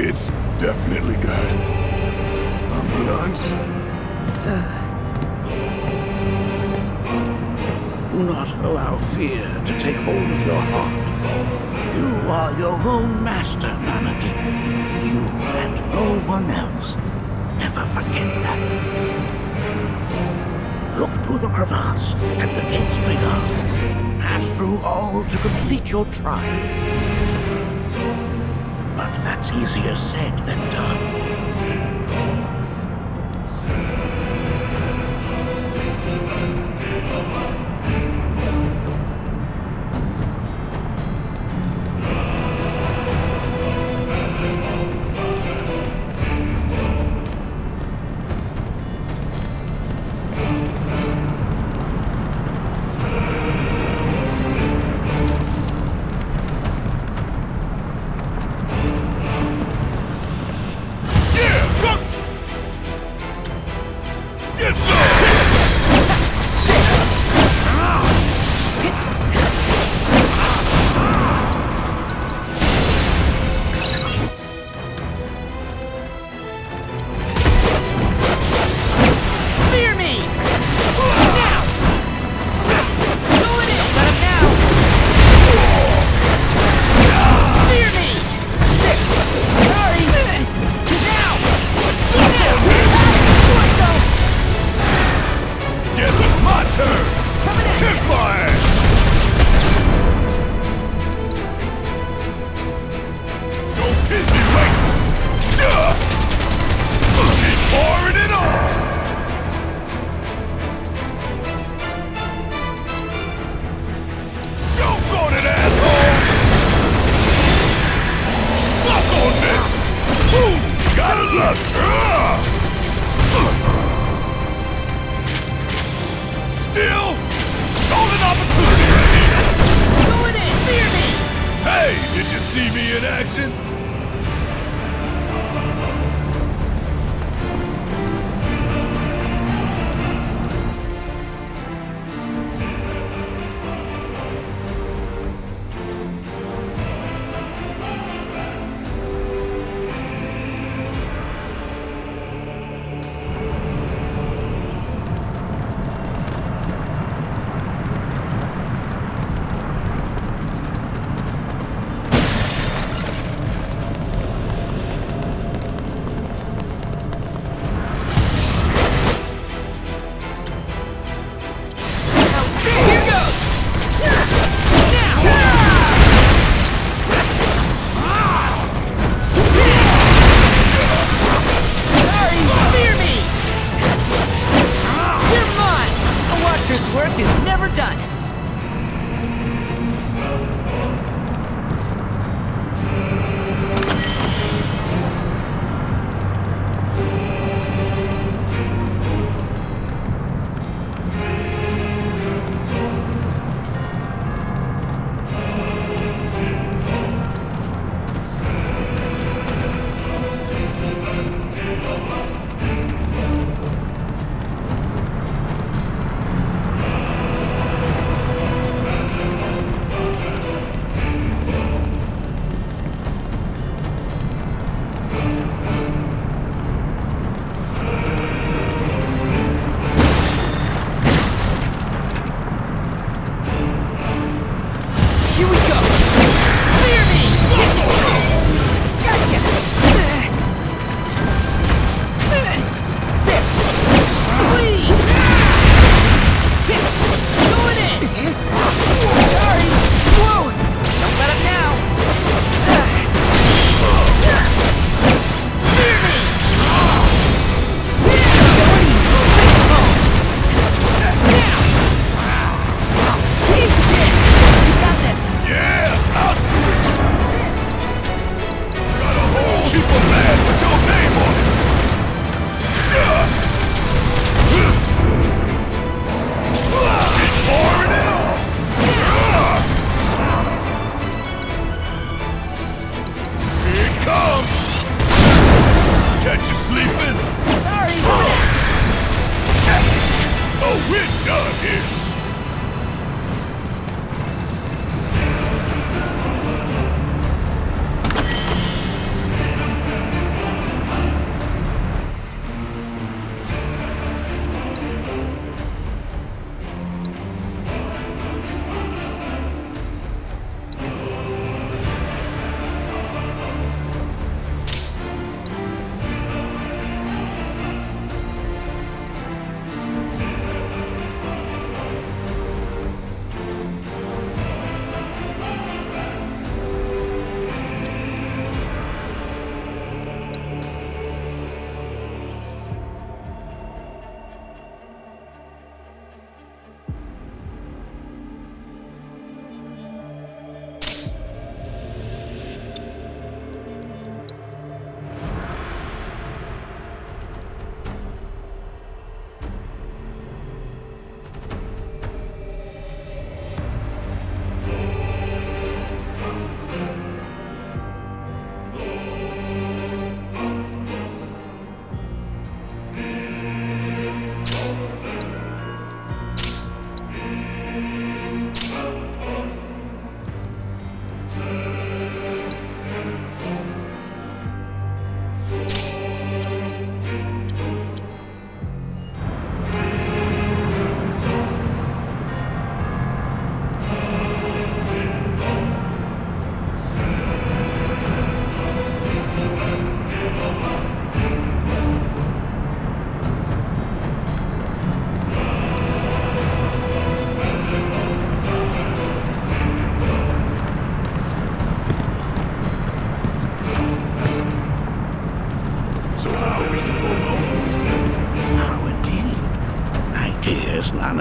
It's definitely good. Ambulance? Do not allow fear to take hold of your heart. You are your own master, Manaki. You and no one else. Never forget that. Look to the crevasse and the gates beyond. Pass through all to complete your trial. But that's easier said than done.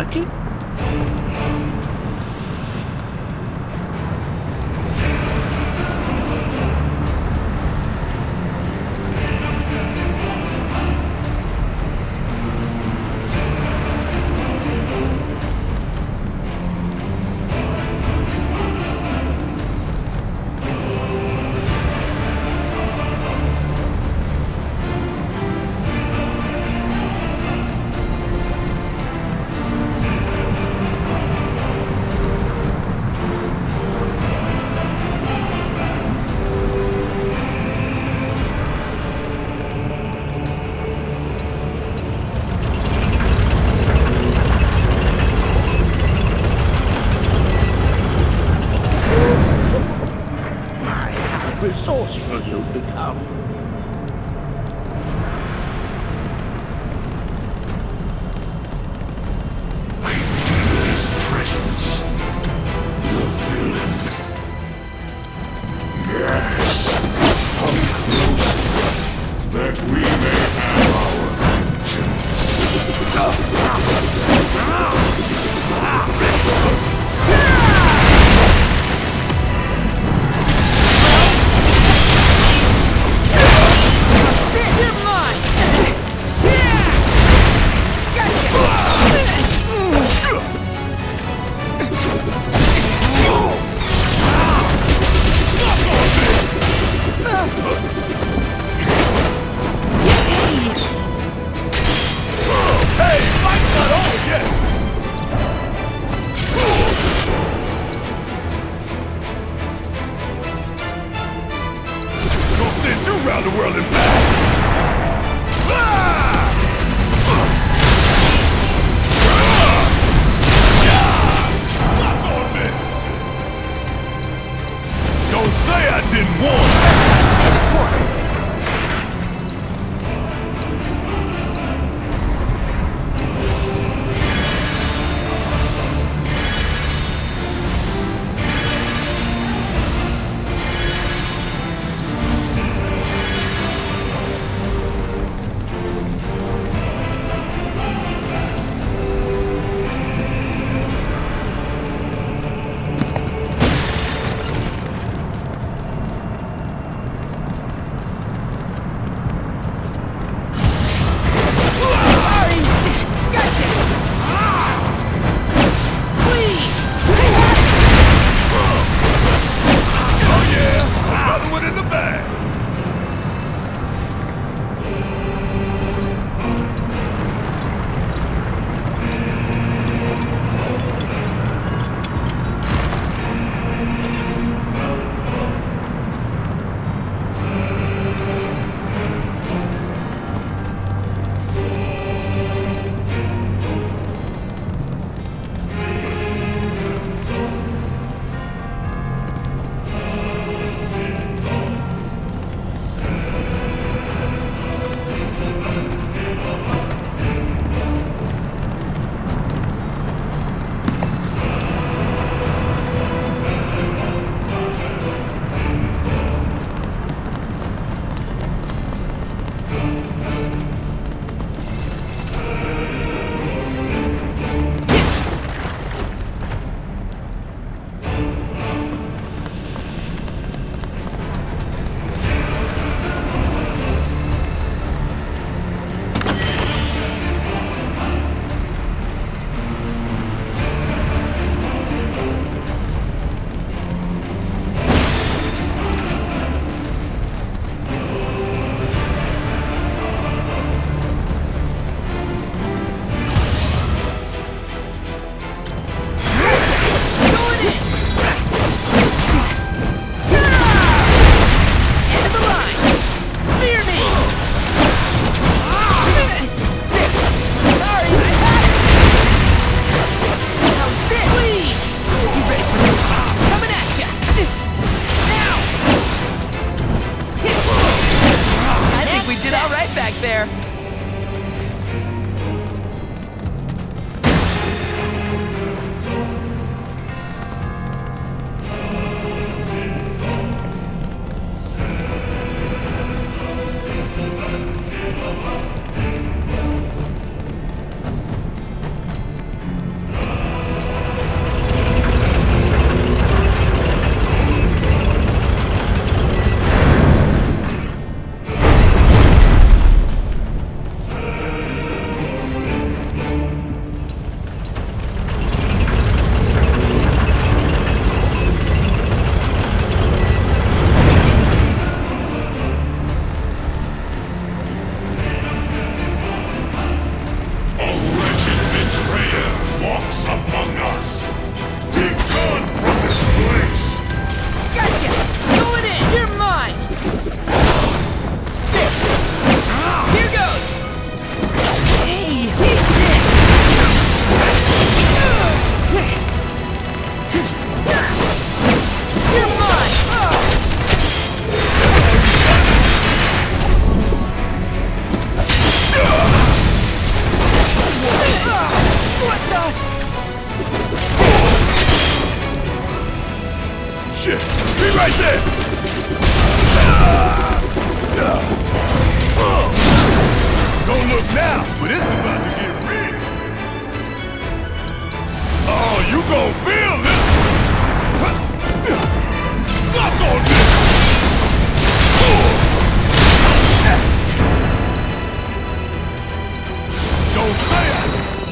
monarchy? Resourceful you've become. I feel his presence. The villain. Yes. Come closer, that we may have our around the world and back! Suck on this! Don't say I didn't warn you! Of course! Be right there! Don't look now, but it's about to get real. Oh, you gon' feel this! Suck on this! Don't say it!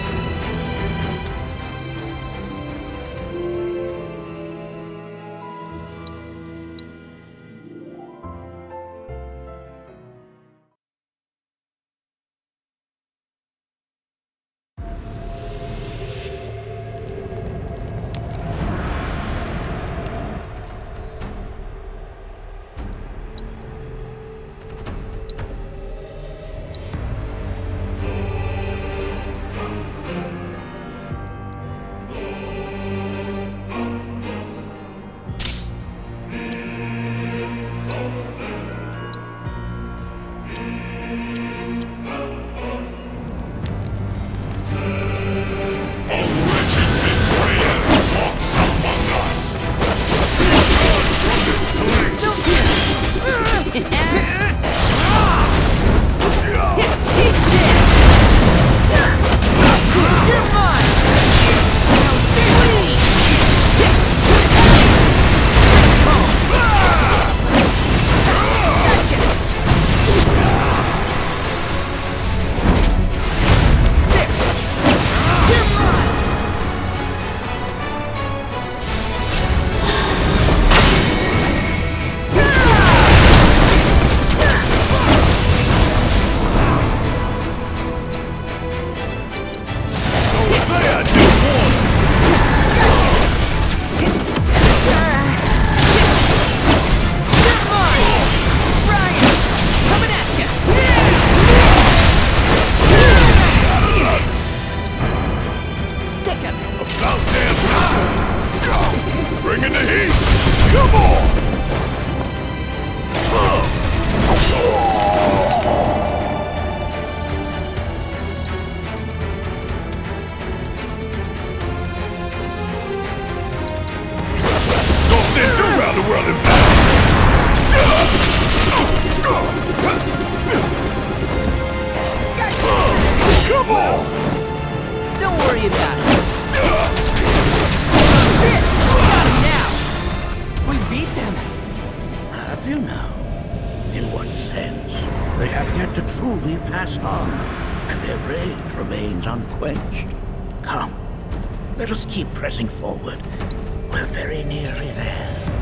Pressing forward. We're very nearly there.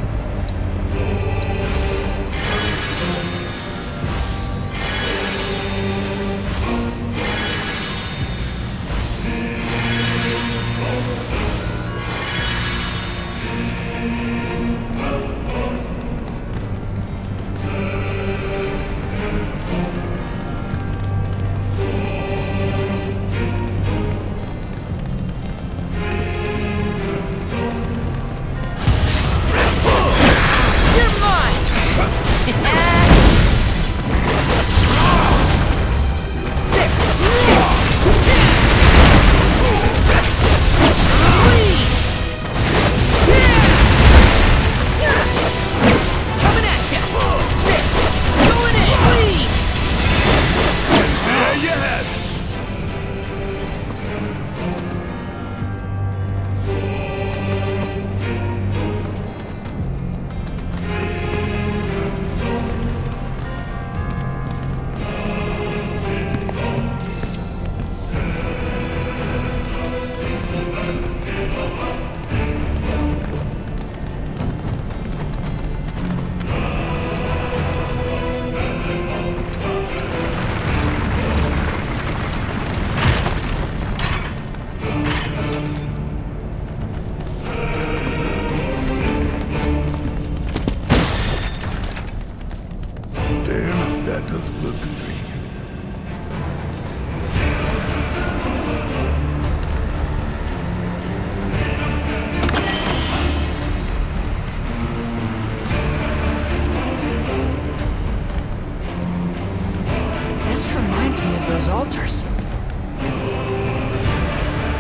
those altars.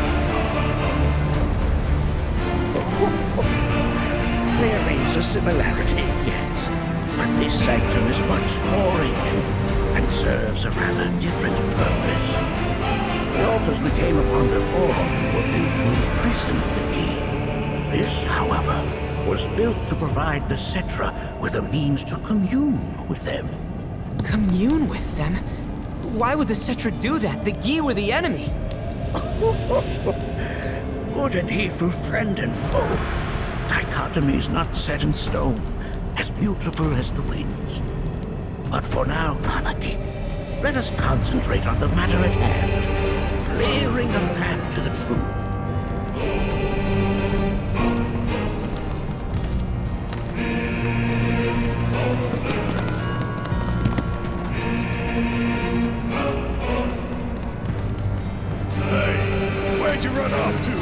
There is a similarity. authority, yes. But this sanctum is much more ancient and serves a rather different purpose. The altars we came upon before were built to imprison the key. This, however, was built to provide the Cetra with a means to commune with them. Commune with them? Why would the Cetra do that? The Gi were the enemy. Good and evil, friend and foe. Dichotomy's not set in stone, as mutable as the winds. But for now, Monarchy, let us concentrate on the matter at hand, clearing a path to the truth. Hey, where'd you run off to?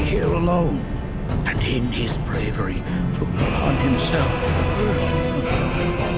here alone, and in his bravery took upon himself the burden of her.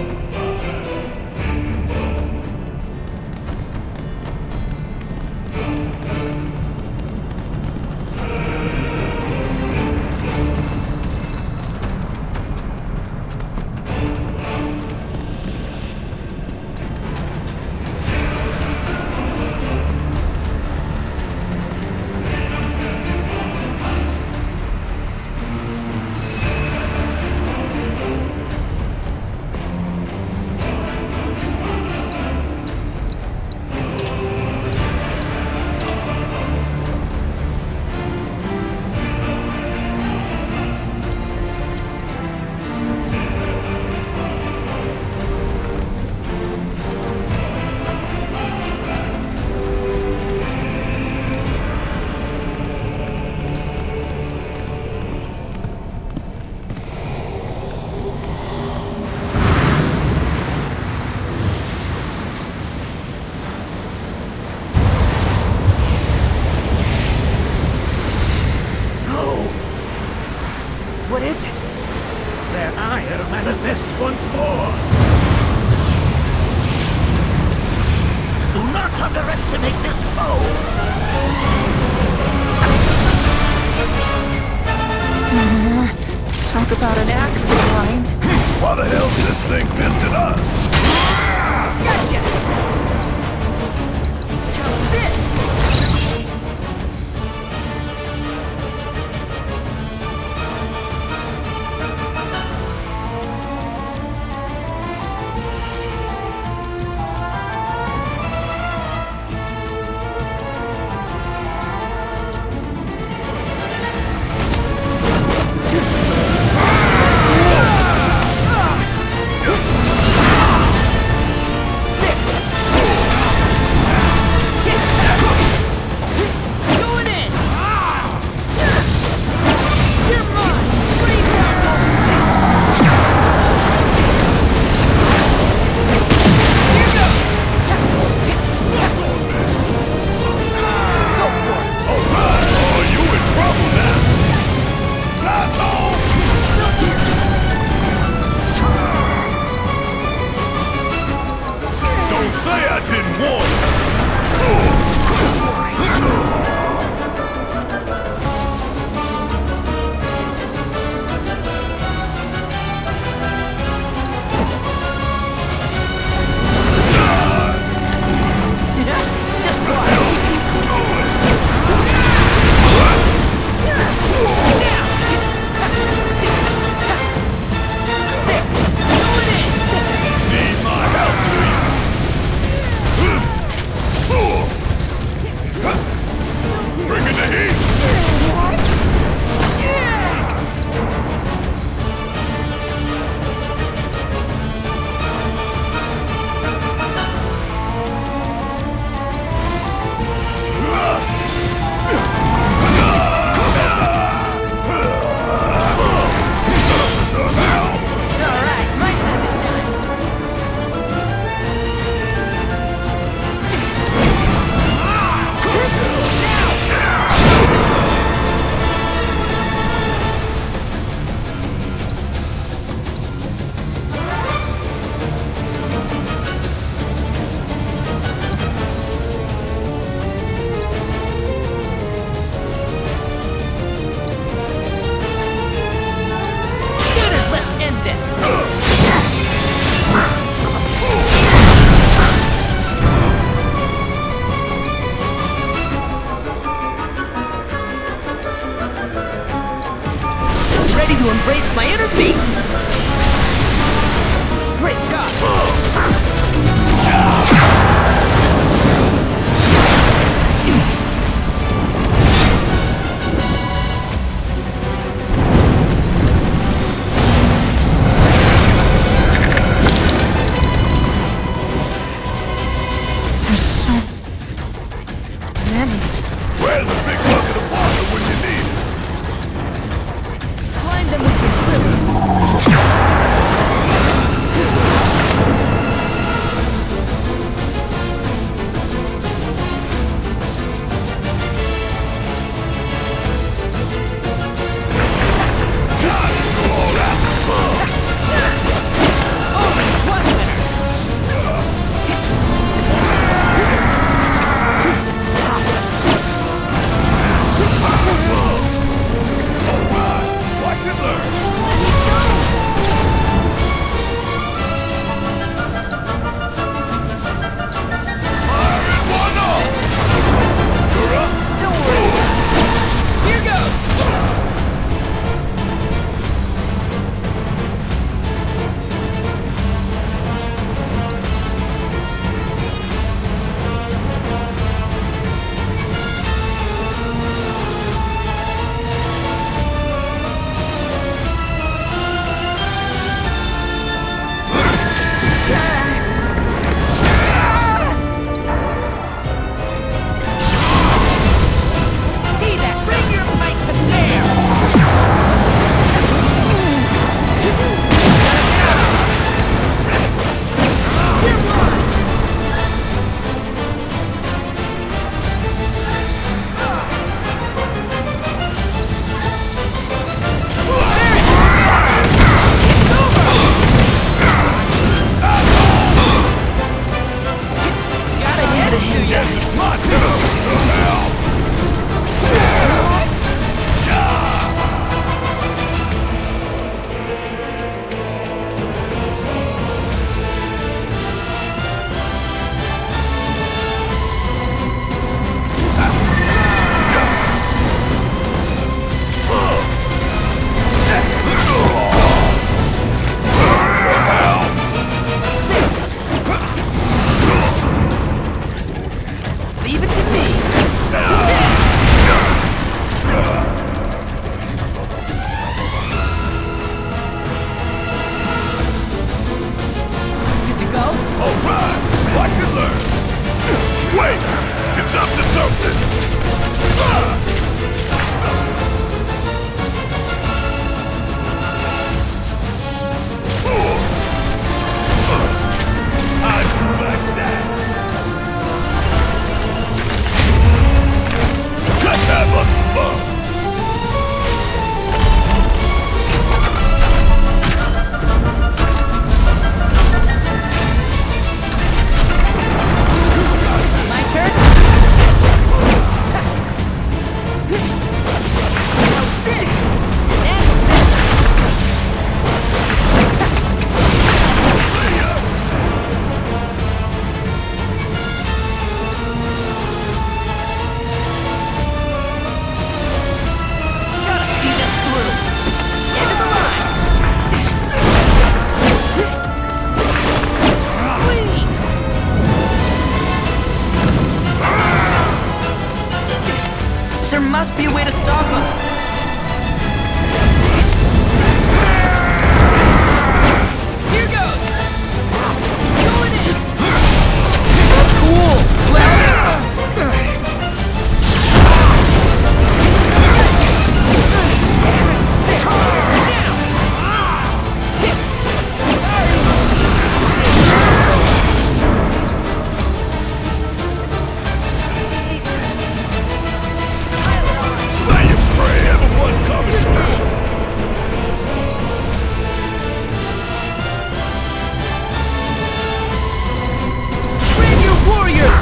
What is it? Their ire manifests once more. Do not underestimate this foe. Talk about an axe to grind. Why the hell did this thing visited us? Gotcha! How's this?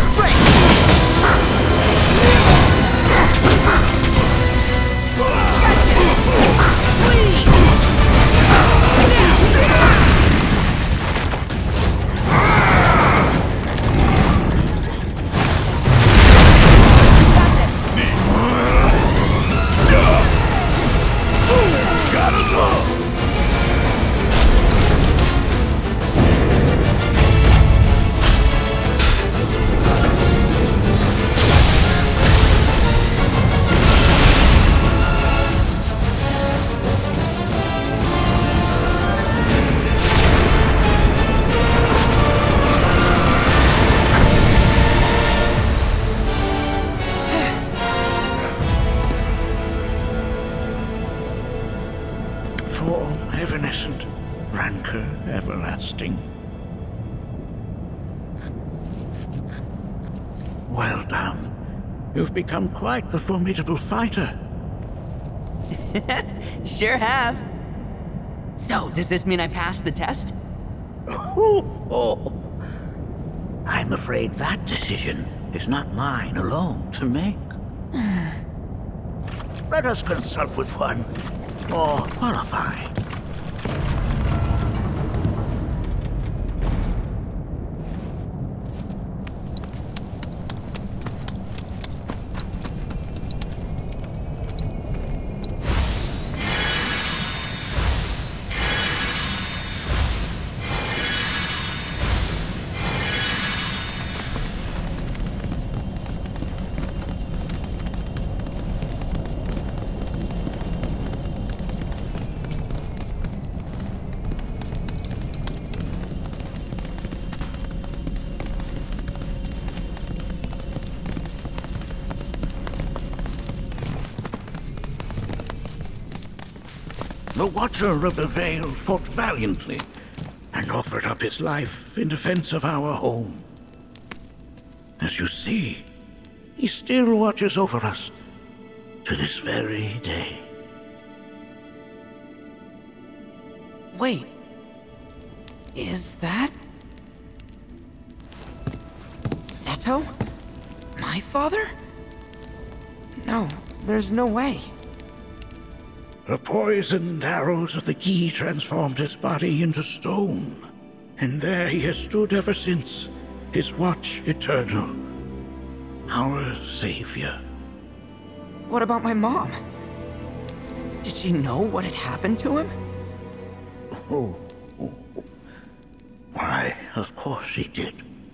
straight! Gotcha! Please! Gotta love! Form evanescent, rancor everlasting. Well done. You've become quite the formidable fighter. Sure have. So, does this mean I passed the test? I'm afraid that decision is not mine alone to make. Let us consult with one more qualified. The Watcher of the Vale fought valiantly and offered up his life in defense of our home. As you see, he still watches over us to this very day. Wait. Is that... Seto? My father? No, there's no way. The poisoned arrows of the key transformed his body into stone, and there he has stood ever since, his watch eternal, our savior. What about my mom? Did she know what had happened to him? Why, of course she did.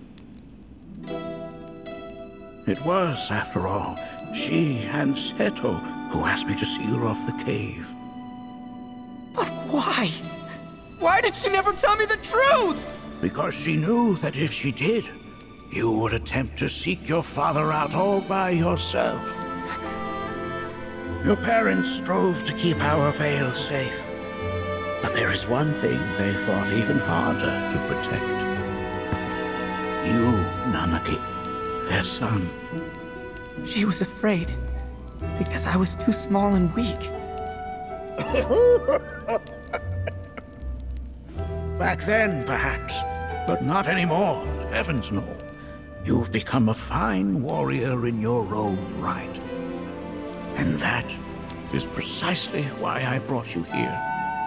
It was, after all, she and Seto who asked me to seal off the cave. But why? Why did she never tell me the truth? Because she knew that if she did, you would attempt to seek your father out all by yourself. Your parents strove to keep our Vale safe. But there is one thing they fought even harder to protect. You, Nanaki, their son. She was afraid, because I was too small and weak. Back then, perhaps, but not anymore, heavens no. You've become a fine warrior in your own right. And that is precisely why I brought you here.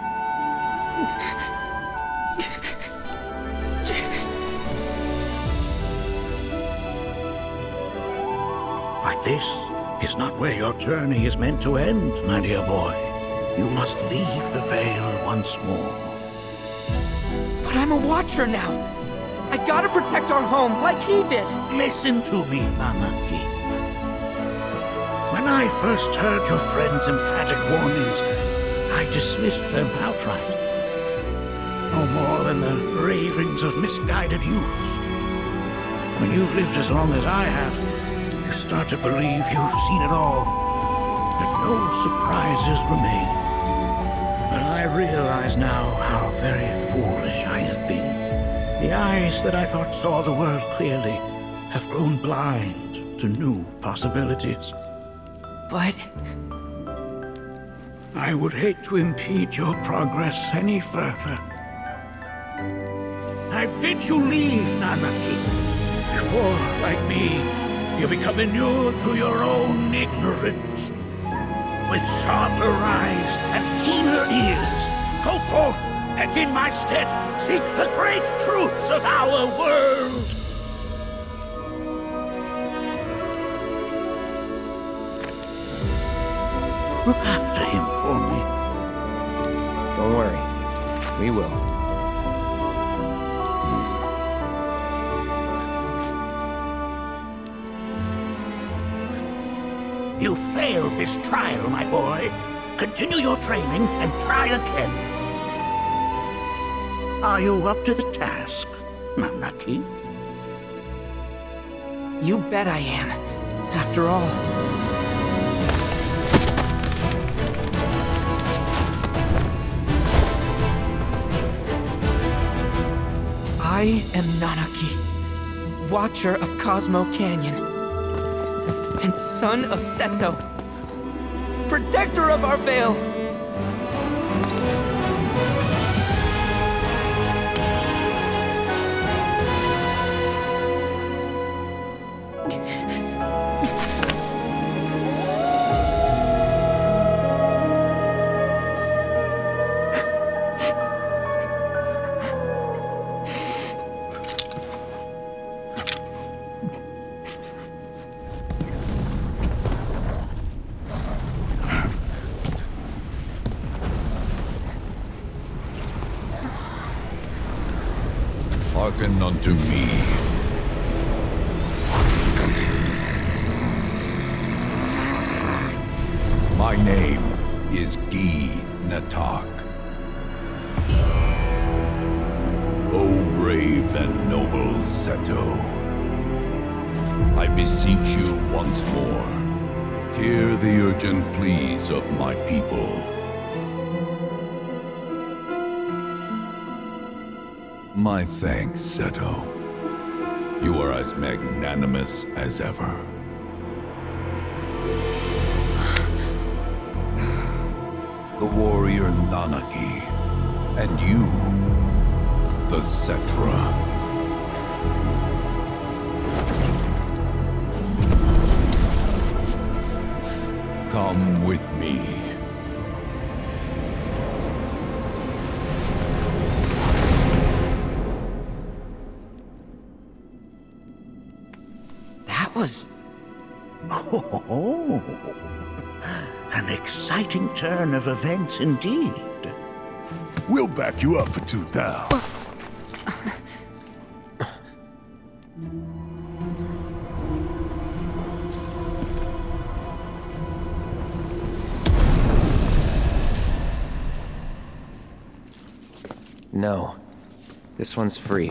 But this is not where your journey is meant to end, my dear boy. You must leave the Vale once more. But I'm a Watcher now. I gotta protect our home like he did. Listen to me, Nanaki. When I first heard your friend's emphatic warnings, I dismissed them outright. No more than the ravings of misguided youths. When you've lived as long as I have, you start to believe you've seen it all, that no surprises remain. But I realize now how very foolish I have been. The eyes that I thought saw the world clearly have grown blind to new possibilities. But... I would hate to impede your progress any further. I bid you leave, Nanaki, For, like me, you become inured to your own ignorance. With sharper eyes and keener ears, go forth and in my stead seek the great truths of our world. Look after him for me. Don't worry. We will. You failed this trial, my boy. Continue your training and try again. Are you up to the task, Nanaki? You bet I am. After all. I am Nanaki, Watcher of Cosmo Canyon, and son of Seto, protector of our Vale. Hearken unto me. My name is Natak. O brave and noble Seto, I beseech you once more, hear the urgent pleas of my people. My thanks, Seto. You are as magnanimous as ever. The warrior Nanaki, and you, the Cetra. Come with me. Was... Oh, an exciting turn of events indeed. We'll back you up for 2,000. No. This one's free.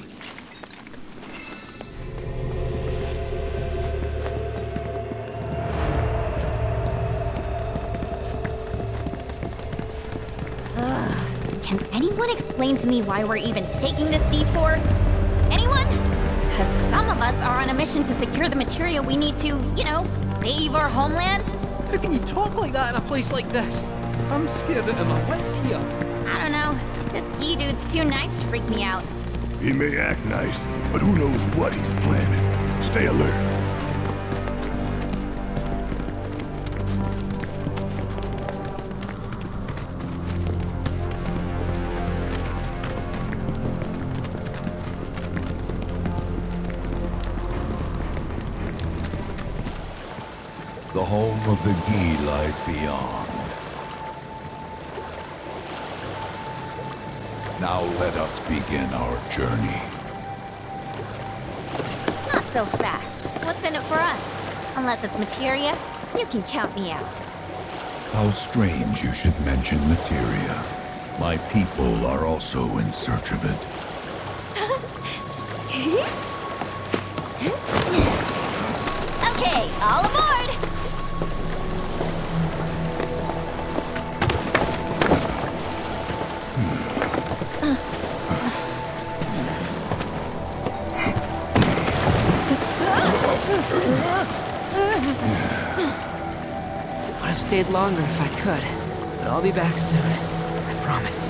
Can anyone explain to me why we're even taking this detour? Anyone? Because some of us are on a mission to secure the material we need to, you know, save our homeland. How can you talk like that in a place like this? I'm scared out of my wits here. I don't know. This Gi dude's too nice to freak me out. He may act nice, but who knows what he's planning. Stay alert. The home of the Gi lies beyond. Now let us begin our journey. Not so fast. What's in it for us? Unless it's materia, you can count me out. How strange you should mention materia. My people are also in search of it. Okay, all aboard! Would have stayed longer if I could, but I'll be back soon. I promise.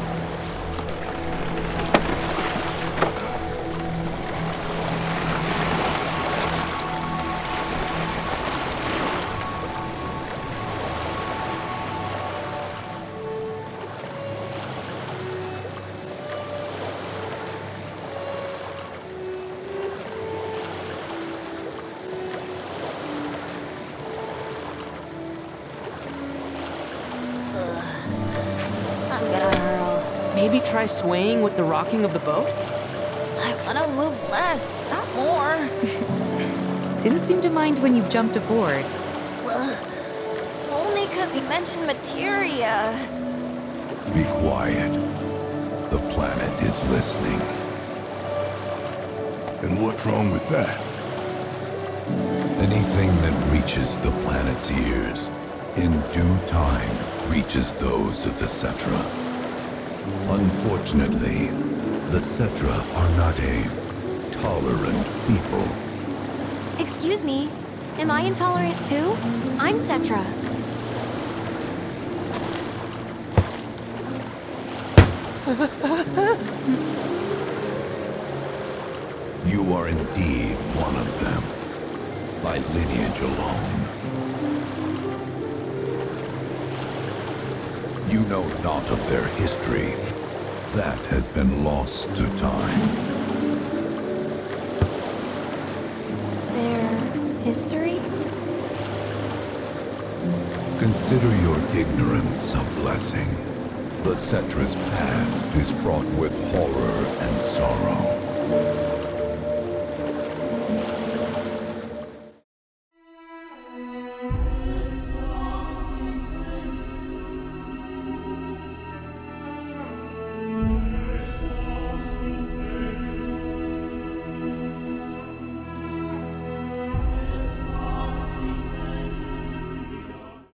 maybe try swaying with the rocking of the boat? I wanna move less, not more. Didn't seem to mind when you jumped aboard. Ugh. Only 'cause he mentioned materia. Be quiet. The planet is listening. And what's wrong with that? Anything that reaches the planet's ears, in due time, reaches those of the Cetra. Unfortunately, the Cetra are not a tolerant people. Excuse me, am I intolerant too? I'm Cetra. You are indeed one of them, by lineage alone. You know not of their history. That has been lost to time. Their history? Consider your ignorance a blessing. The Cetra's past is fraught with horror and sorrow.